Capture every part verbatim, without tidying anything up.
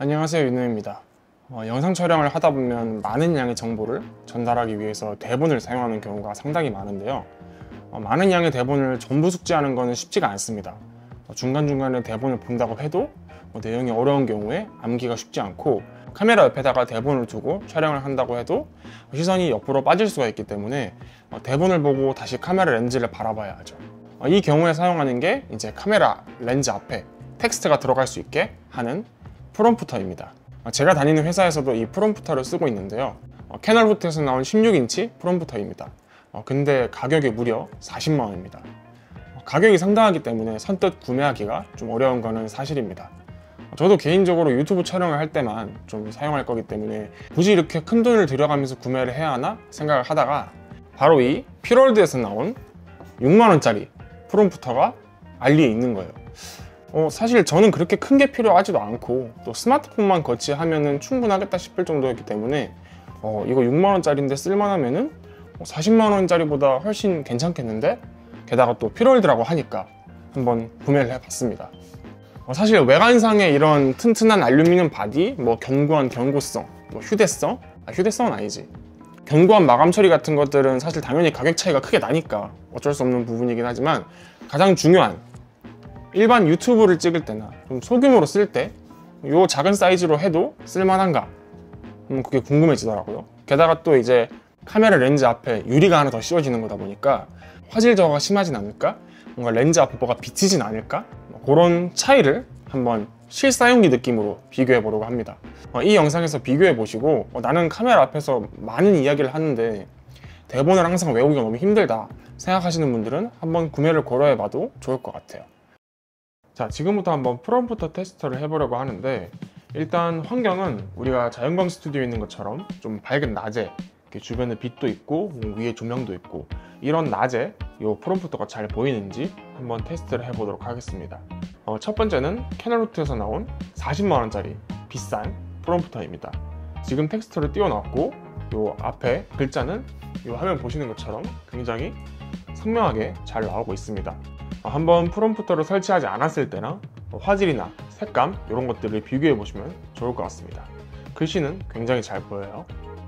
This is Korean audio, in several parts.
안녕하세요, 윤우입니다. 어, 영상 촬영을 하다 보면 많은 양의 정보를 전달하기 위해서 대본을 사용하는 경우가 상당히 많은데요. 어, 많은 양의 대본을 전부 숙지하는 것은 쉽지가 않습니다. 어, 중간중간에 대본을 본다고 해도 어, 내용이 어려운 경우에 암기가 쉽지 않고, 카메라 옆에다가 대본을 두고 촬영을 한다고 해도 시선이 옆으로 빠질 수가 있기 때문에 어, 대본을 보고 다시 카메라 렌즈를 바라봐야 하죠. 어, 이 경우에 사용하는 게 이제 카메라 렌즈 앞에 텍스트가 들어갈 수 있게 하는 프롬프터입니다. 제가 다니는 회사에서도 이 프롬프터를 쓰고 있는데요. 캐널후트에서 나온 십육 인치 프롬프터입니다. 근데 가격이 무려 사십만 원입니다. 가격이 상당하기 때문에 선뜻 구매하기가 좀 어려운 거는 사실입니다. 저도 개인적으로 유튜브 촬영을 할 때만 좀 사용할 거기 때문에 굳이 이렇게 큰 돈을 들여가면서 구매를 해야 하나 생각을 하다가 바로 이 퓨럴드에서 나온 육만 원짜리 프롬프터가 알리에 있는 거예요. 어, 사실 저는 그렇게 큰 게 필요하지도 않고 또 스마트폰만 거치하면 충분하겠다 싶을 정도였기 때문에 어, 이거 육만 원짜리인데 쓸만하면은 사십만 원짜리보다 훨씬 괜찮겠는데? 게다가 또 퓨럴드라고 하니까 한번 구매를 해봤습니다. 어, 사실 외관상에 이런 튼튼한 알루미늄 바디, 뭐 견고한 견고성, 뭐 휴대성? 아, 휴대성은 아니지. 견고한 마감 처리 같은 것들은 사실 당연히 가격 차이가 크게 나니까 어쩔 수 없는 부분이긴 하지만, 가장 중요한 일반 유튜브를 찍을 때나 좀 소규모로 쓸 때 이 작은 사이즈로 해도 쓸만한가? 음, 그게 궁금해지더라고요. 게다가 또 이제 카메라 렌즈 앞에 유리가 하나 더 씌워지는 거다 보니까 화질 저하가 심하진 않을까? 뭔가 렌즈 앞에 뭐가 비치진 않을까? 그런 차이를 한번 실사용기 느낌으로 비교해 보려고 합니다. 어, 이 영상에서 비교해 보시고 어, 나는 카메라 앞에서 많은 이야기를 하는데 대본을 항상 외우기가 너무 힘들다 생각하시는 분들은 한번 구매를 고려해 봐도 좋을 것 같아요. 자, 지금부터 한번 프롬프터 테스트를 해보려고 하는데, 일단 환경은 우리가 자연광 스튜디오에 있는 것처럼 좀 밝은 낮에 이렇게 주변에 빛도 있고 위에 조명도 있고 이런 낮에 이 프롬프터가 잘 보이는지 한번 테스트를 해보도록 하겠습니다. 어, 첫 번째는 캐널후트에서 나온 사십만 원짜리 비싼 프롬프터입니다. 지금 텍스트를 띄워놨고 이 앞에 글자는 이 화면 보시는 것처럼 굉장히 선명하게 잘 나오고 있습니다. 한번 프롬프터를 설치하지 않았을 때나 화질이나 색감 이런 것들을 비교해 보시면 좋을 것 같습니다. 글씨는 굉장히 잘 보여요.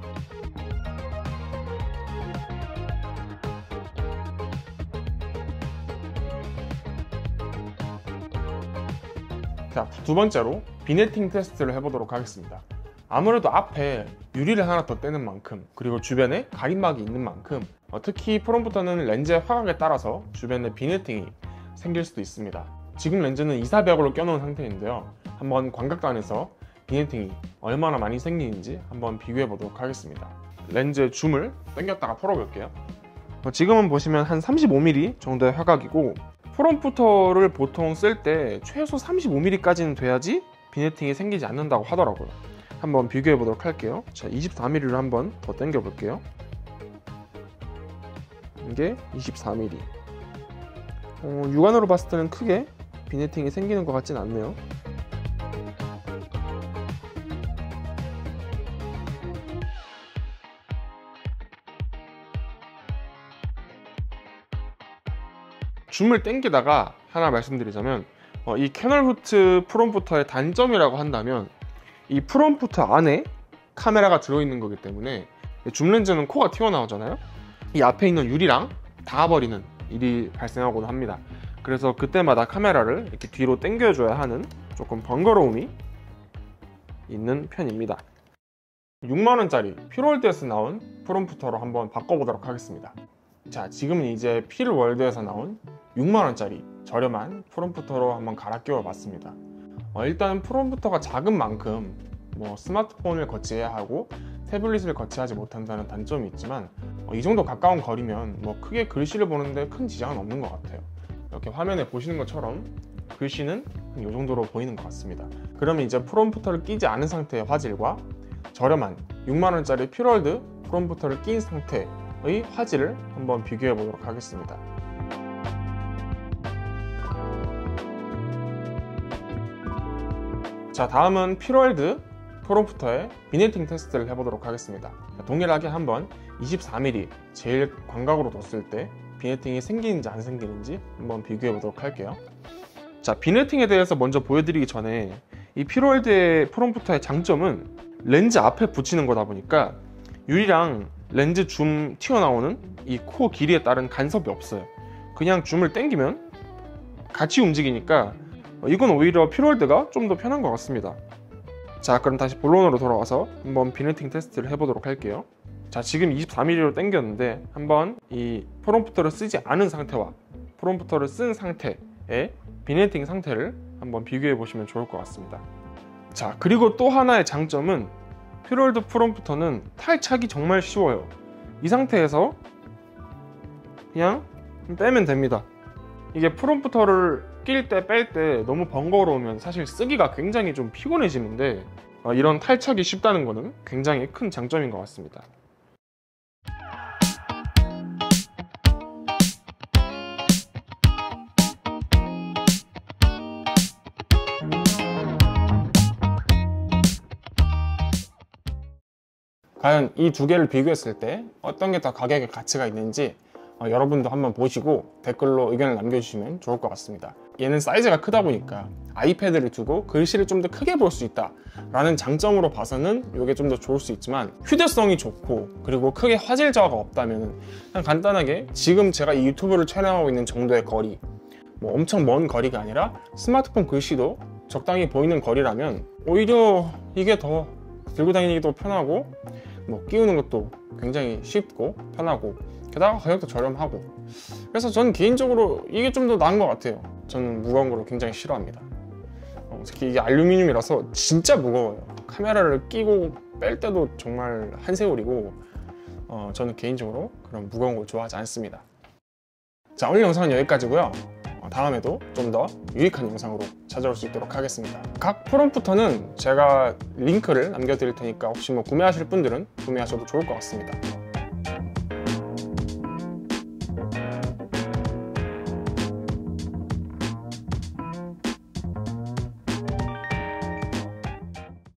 자, 두 번째로 비네팅 테스트를 해보도록 하겠습니다. 아무래도 앞에 유리를 하나 더 떼는 만큼, 그리고 주변에 가림막이 있는 만큼 어, 특히 프롬프터는 렌즈의 화각에 따라서 주변에 비네팅이 생길 수도 있습니다. 지금 렌즈는 이사벽으로 껴놓은 상태인데요. 한번 광각단에서 비네팅이 얼마나 많이 생기는지 한번 비교해 보도록 하겠습니다. 렌즈의 줌을 당겼다가 풀어볼게요. 어, 지금은 보시면 한 삼십오 밀리미터 정도의 화각이고, 프롬프터를 보통 쓸 때 최소 삼십오 밀리미터까지는 돼야지 비네팅이 생기지 않는다고 하더라고요. 한번 비교해 보도록 할게요. 자, 이십사 밀리미터를 한번 더 당겨 볼게요. 이게 이십사 밀리미터. 어, 육안으로 봤을 때는 크게 비네팅이 생기는 것 같진 않네요. 줌을 당기다가 하나 말씀드리자면, 어, 이 캐널후트 프롬프터의 단점이라고 한다면 이 프롬프터 안에 카메라가 들어있는 거기 때문에 줌 렌즈는 코가 튀어나오잖아요. 이 앞에 있는 유리랑 닿아버리는 일이 발생하곤 합니다. 그래서 그때마다 카메라를 이렇게 뒤로 당겨줘야 하는 조금 번거로움이 있는 편입니다. 육만 원짜리 퓨럴드에서 나온 프롬프터로 한번 바꿔보도록 하겠습니다. 자, 지금은 이제 퓨럴월드에서 나온 육만 원짜리 저렴한 프롬프터로 한번 갈아 끼워 봤습니다. 어, 일단 프롬프터가 작은 만큼 뭐 스마트폰을 거치해야 하고 태블릿을 거치하지 못한다는 단점이 있지만, 어, 이 정도 가까운 거리면 뭐 크게 글씨를 보는데 큰 지장은 없는 것 같아요. 이렇게 화면에 보시는 것처럼 글씨는 이 정도로 보이는 것 같습니다. 그러면 이제 프롬프터를 끼지 않은 상태의 화질과 저렴한 육만 원짜리 퓨럴드 프롬프터를 낀 상태의 화질을 한번 비교해 보도록 하겠습니다. 자, 다음은 퓨럴드 프롬프터의 비네팅 테스트를 해보도록 하겠습니다. 동일하게 한번 이십사 밀리미터 제일 광각으로 뒀을 때 비네팅이 생기는지 안 생기는지 한번 비교해 보도록 할게요. 자, 비네팅에 대해서 먼저 보여드리기 전에 이 퓨어월드의 프롬프터의 장점은 렌즈 앞에 붙이는 거다 보니까 유리랑 렌즈 줌 튀어나오는 이 코 길이에 따른 간섭이 없어요. 그냥 줌을 당기면 같이 움직이니까 이건 오히려 퓨어월드가 좀 더 편한 것 같습니다. 자, 그럼 다시 본론으로 돌아와서 한번 비네팅 테스트를 해보도록 할게요. 자, 지금 이십사 밀리미터로 당겼는데 한번 이 프롬프터를 쓰지 않은 상태와 프롬프터를 쓴 상태의 비네팅 상태를 한번 비교해 보시면 좋을 것 같습니다. 자, 그리고 또 하나의 장점은 퓨어월드 프롬프터는 탈착이 정말 쉬워요. 이 상태에서 그냥 빼면 됩니다. 이게 프롬프터를 낄 때 뺄 때 너무 번거로우면 사실 쓰기가 굉장히 좀 피곤해지는데 이런 탈착이 쉽다는 것은 굉장히 큰 장점인 것 같습니다. 과연 이 두 개를 비교했을 때 어떤 게 더 가격의 가치가 있는지 어, 여러분도 한번 보시고 댓글로 의견을 남겨주시면 좋을 것 같습니다. 얘는 사이즈가 크다 보니까 아이패드를 두고 글씨를 좀 더 크게 볼 수 있다 라는 장점으로 봐서는 이게 좀 더 좋을 수 있지만, 휴대성이 좋고 그리고 크게 화질 저하가 없다면 그냥 간단하게 지금 제가 이 유튜브를 촬영하고 있는 정도의 거리, 뭐 엄청 먼 거리가 아니라 스마트폰 글씨도 적당히 보이는 거리라면 오히려 이게 더 들고 다니기도 편하고 뭐 끼우는 것도 굉장히 쉽고 편하고 게다가 가격도 저렴하고, 그래서 저는 개인적으로 이게 좀 더 나은 것 같아요. 저는 무거운 거를 굉장히 싫어합니다. 어, 특히 이게 알루미늄이라서 진짜 무거워요. 카메라를 끼고 뺄 때도 정말 한세월이고 어, 저는 개인적으로 그런 무거운 걸 좋아하지 않습니다. 자, 오늘 영상은 여기까지고요. 어, 다음에도 좀 더 유익한 영상으로 찾아올 수 있도록 하겠습니다. 각 프롬프터는 제가 링크를 남겨드릴 테니까 혹시 뭐 구매하실 분들은 구매하셔도 좋을 것 같습니다.